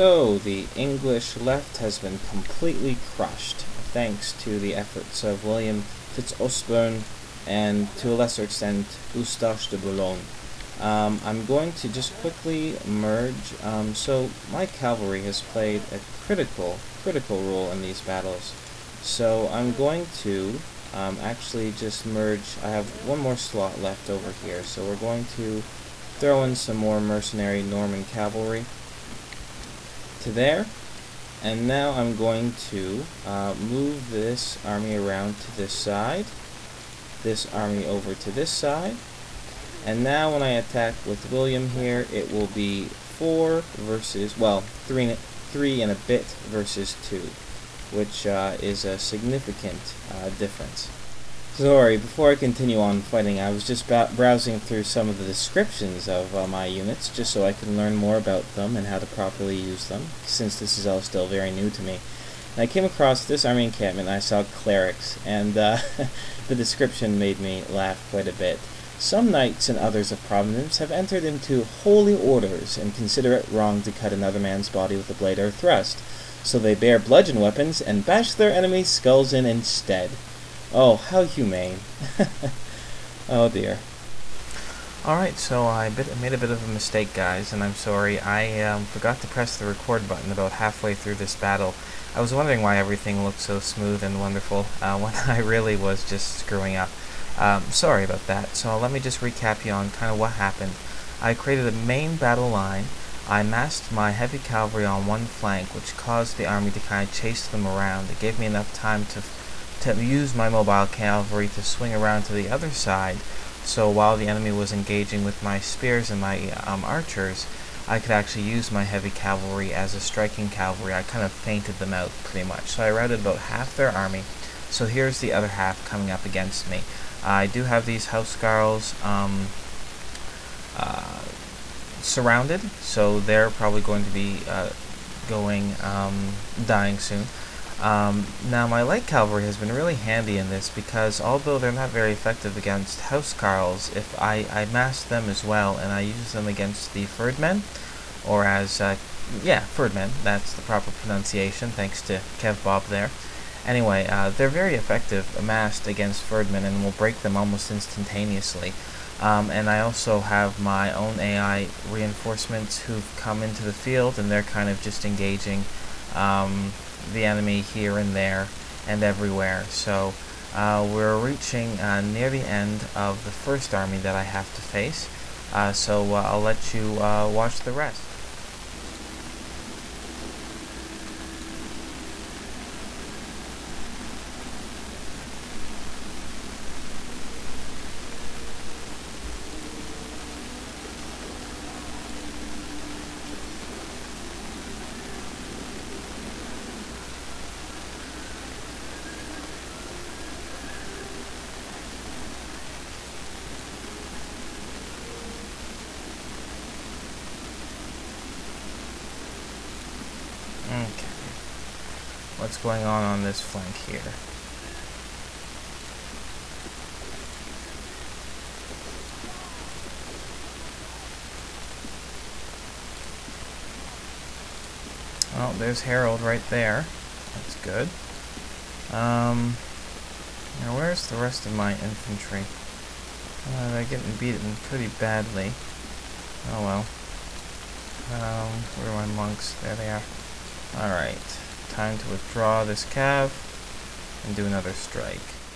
So, the English left has been completely crushed, thanks to the efforts of William Fitz-Osbern and, to a lesser extent, Eustache de Boulogne. I'm going to just quickly merge. So, my cavalry has played a critical role in these battles. So, I'm going to actually just merge. I have one more slot left over here, so we're going to throw in some more mercenary Norman cavalry to there, and now I'm going to move this army around to this side, this army over to this side, and now when I attack with William here, it will be 4 versus, well, 3 and a bit versus 2, which is a significant difference. Sorry, before I continue on fighting, I was just browsing through some of the descriptions of my units, just so I can learn more about them and how to properly use them, since this is all still very new to me. And I came across this army encampment, and I saw clerics, and the description made me laugh quite a bit. Some knights and others of prominence have entered into holy orders and consider it wrong to cut another man's body with a blade or thrust, so they bear bludgeon weapons and bash their enemies' skulls in instead. Oh, how humane. Oh dear. Alright, so I made a bit of a mistake, guys, and I'm sorry. I forgot to press the record button about halfway through this battle. I was wondering why everything looked so smooth and wonderful when I really was just screwing up. Sorry about that. So let me just recap you on kind of what happened. I created a main battle line. I massed my heavy cavalry on one flank, which caused the army to kind of chase them around. It gave me enough time to use my mobile cavalry to swing around to the other side, so while the enemy was engaging with my spears and my archers, I could actually use my heavy cavalry as a striking cavalry. I kind of feinted them out pretty much. So I routed about half their army. So here's the other half coming up against me. I do have these housecarls surrounded, so they're probably going to be dying soon. Now my light cavalry has been really handy in this, because although they're not very effective against housecarls, if I mass them as well and I use them against the ferdmen, or as ferdmen, that's the proper pronunciation, thanks to Kev Bob there. Anyway, they're very effective amassed against ferdmen and will break them almost instantaneously. And I also have my own AI reinforcements who've come into the field, and they're kind of just engaging the enemy here and there and everywhere. So we're reaching near the end of the first army that I have to face, so I'll let you watch the rest. Okay, what's going on this flank here? Oh, there's Harald right there. That's good. Now where's the rest of my infantry? They're getting beaten pretty badly. Oh well. Where are my monks? There they are. Alright, time to withdraw this cav and do another strike.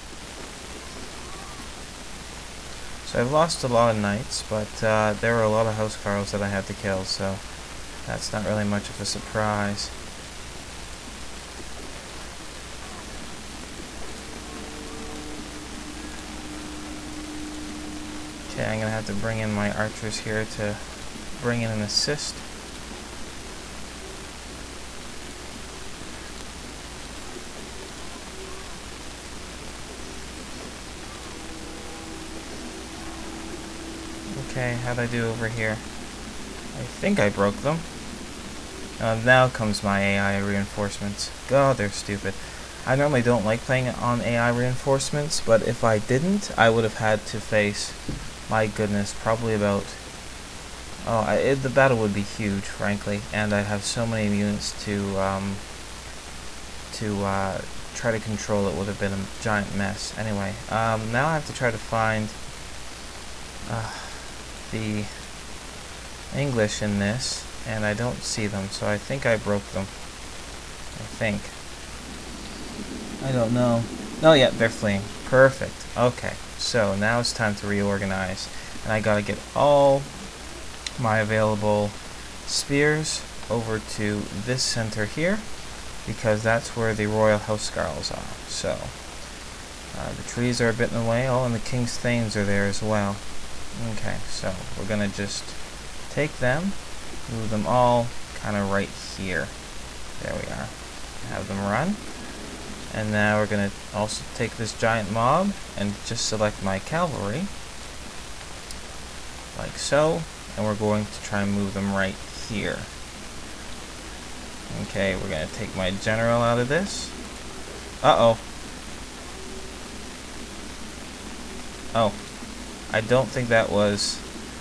So I've lost a lot of knights, but there were a lot of housecarls that I had to kill, so that's not really much of a surprise. Okay, I'm gonna have to bring in my archers here to bring in an assist. Okay, how'd I do over here? I think I broke them. Now comes my AI reinforcements. God, they're stupid. I normally don't like playing on AI reinforcements, but if I didn't, I would have had to face, my goodness, probably about Oh, the battle would be huge, frankly, and I'd have so many units to try to control. It would have been a giant mess. Anyway, now I have to try to find the English in this, and I don't see them, so I think I broke them. I think. I don't know. Oh yeah, they're fleeing. Perfect. Okay, so now it's time to reorganize, and I gotta get all my available spears over to this center here, because that's where the royal housecarls are. So the trees are a bit in the way. Oh, and the king's thanes are there as well. Okay, so we're gonna just take them, move them all kind of right here. There we are. Have them run. And now we're gonna also take this giant mob and just select my cavalry, like so, and we're going to try and move them right here. Okay, we're gonna take my general out of this. Uh-oh. Oh. I don't think that was...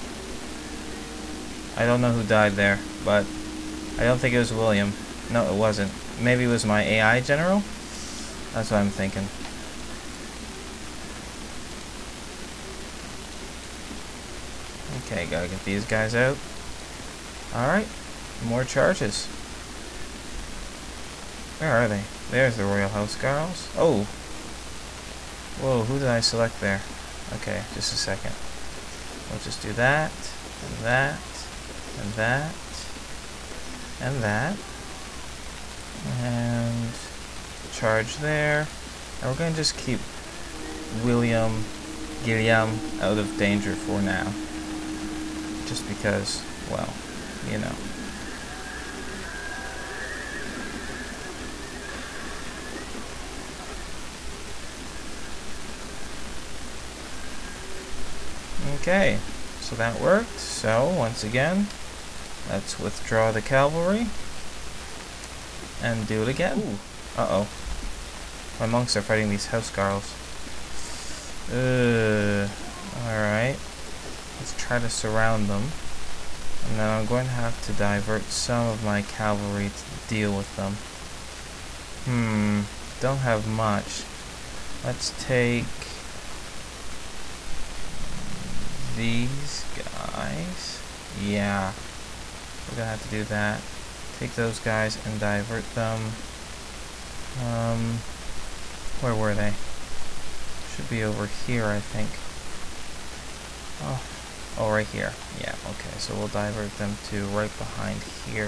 I don't know who died there, but I don't think it was William. No, it wasn't. Maybe it was my AI general? That's what I'm thinking. Okay, gotta get these guys out. Alright, more charges. Where are they? There's the royal housecarls. Oh! Whoa, who did I select there? Okay, just a second. We'll just do that, and that, and that, and that. And charge there. And we're going to just keep Guillaume out of danger for now. Just because, well, you know. Okay, so that worked. So, once again, let's withdraw the cavalry and do it again. Ooh. Uh-oh. My monks are fighting these housecarls. Alright. Let's try to surround them. And then I'm going to have to divert some of my cavalry to deal with them. Don't have much. Let's take these guys. Yeah. We're gonna have to do that. Take those guys and divert them. Where were they? Should be over here, I think. Oh, right here. Yeah, okay, so we'll divert them to right behind here.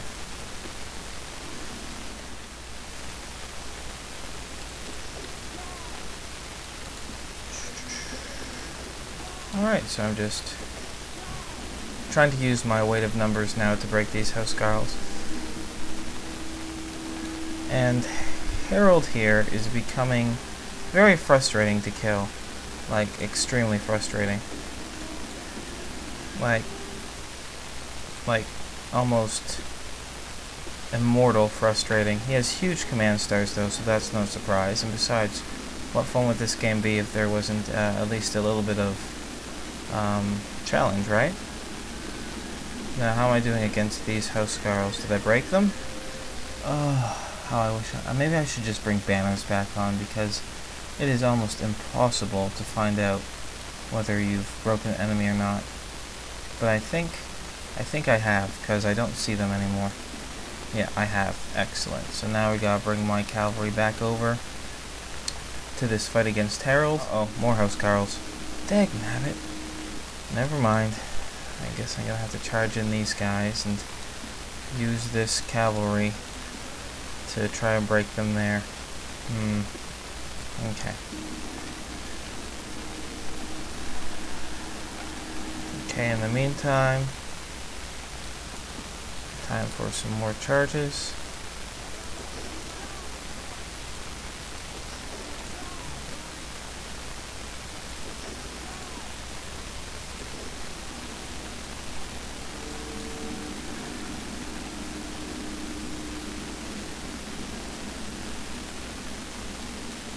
Alright, so I'm just trying to use my weight of numbers now to break these housecarls. And Harald here is becoming very frustrating to kill. Like, extremely frustrating. Like almost immortal frustrating. He has huge command stars though, so that's no surprise. And besides, what fun would this game be if there wasn't at least a little bit of challenge, right? Now, how am I doing against these housecarls? Did I break them? Oh, how I wish maybe I should just bring banners back on, because it is almost impossible to find out whether you've broken an enemy or not. But I think I have, because I don't see them anymore. Yeah, I have. Excellent. So now we gotta bring my cavalry back over to this fight against Harald. Oh, more housecarls. Dagnabbit. Never mind. I guess I'm gonna have to charge in these guys and use this cavalry to try and break them there. Okay. Okay, in the meantime, time for some more charges.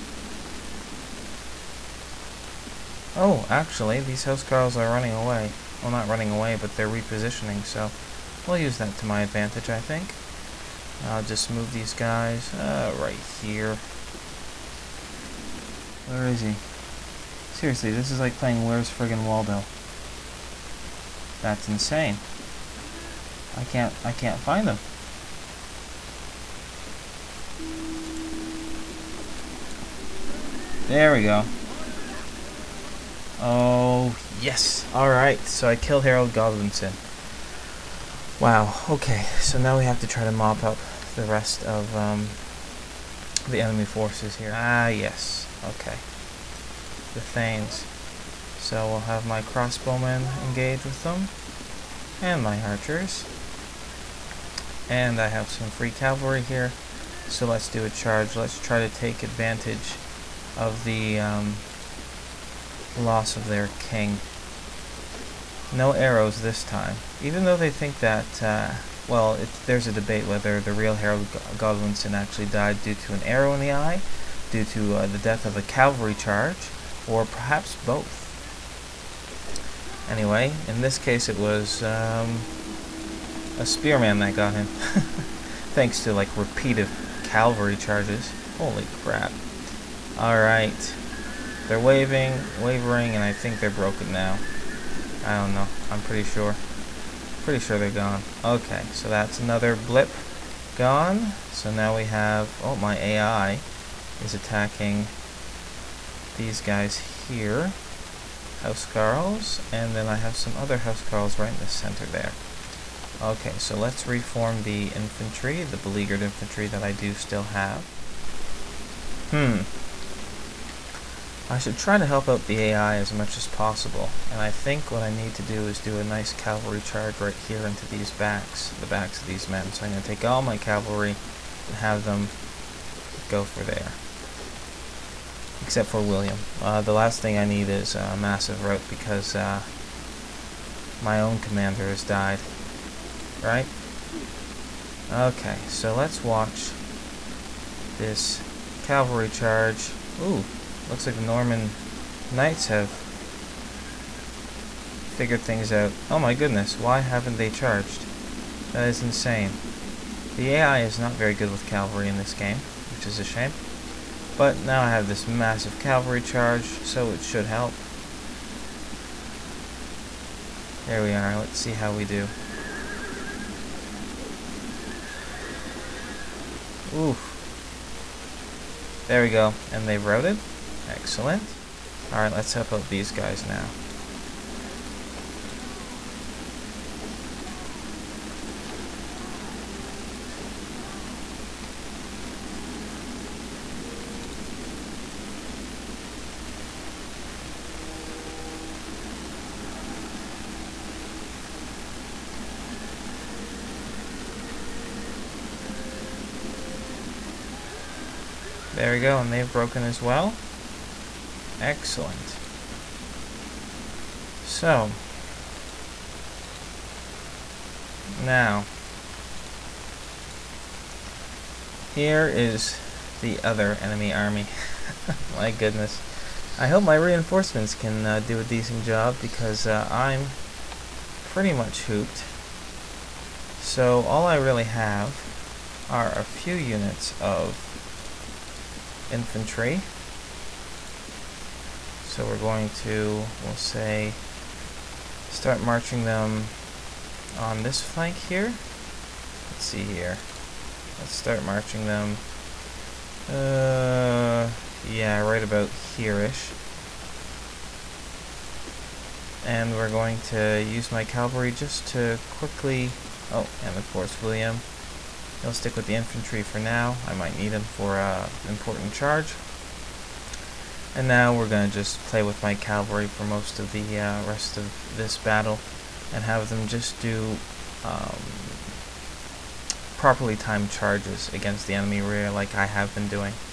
Oh, actually, these housecarls are running away. well, not running away, but they're repositioning, so we'll use that to my advantage, I think. I'll just move these guys right here. Where is he? Seriously, this is like playing Where's Friggin' Waldo. That's insane. I can't find them. There we go. Oh, yes. Alright, so I killed Harald Godwinson. Wow, okay, so now we have to try to mop up the rest of the enemy forces here. Ah, yes. Okay. The Thanes. So we'll have my crossbowmen engage with them. And my archers. And I have some free cavalry here. So let's do a charge. Let's try to take advantage of the loss of their king. No arrows this time. Even though they think that, well, there's a debate whether the real Harald Godwinson actually died due to an arrow in the eye, due to the death of a cavalry charge, or perhaps both. Anyway, in this case it was a spearman that got him. Thanks to, like, repeated cavalry charges. Holy crap. Alright. They're wavering, and I think they're broken now. I don't know. I'm pretty sure. Pretty sure they're gone. Okay, so that's another blip gone. So now we have... Oh, my AI is attacking these guys here. Housecarls. And then I have some other housecarls right in the center there. Okay, so let's reform the infantry, the beleaguered infantry that I do still have. I should try to help out the AI as much as possible, and I think what I need to do is do a nice cavalry charge right here into these backs, the backs of these men. So I'm going to take all my cavalry and have them go for there. Except for William. The last thing I need is a massive rout because my own commander has died. Right? Okay, so let's watch this cavalry charge. Ooh. Looks like the Norman Knights have figured things out. Oh my goodness, why haven't they charged? That is insane. The AI is not very good with cavalry in this game, which is a shame. But now I have this massive cavalry charge, so it should help. There we are, let's see how we do. Ooh. There we go, and they've routed. Excellent. Alright, let's help out these guys now. There we go, and they've broken as well. Excellent. So, now, here is the other enemy army. My goodness. I hope my reinforcements can do a decent job because I'm pretty much hooped. So, all I really have are a few units of infantry. So we're going to, we'll say, start marching them on this flank here. Let's see here. Let's start marching them, yeah, right about here-ish. And we're going to use my cavalry just to quickly, oh, and of course William. He'll stick with the infantry for now. I might need him for an important charge. And now we're going to just play with my cavalry for most of the rest of this battle and have them just do properly timed charges against the enemy rear like I have been doing.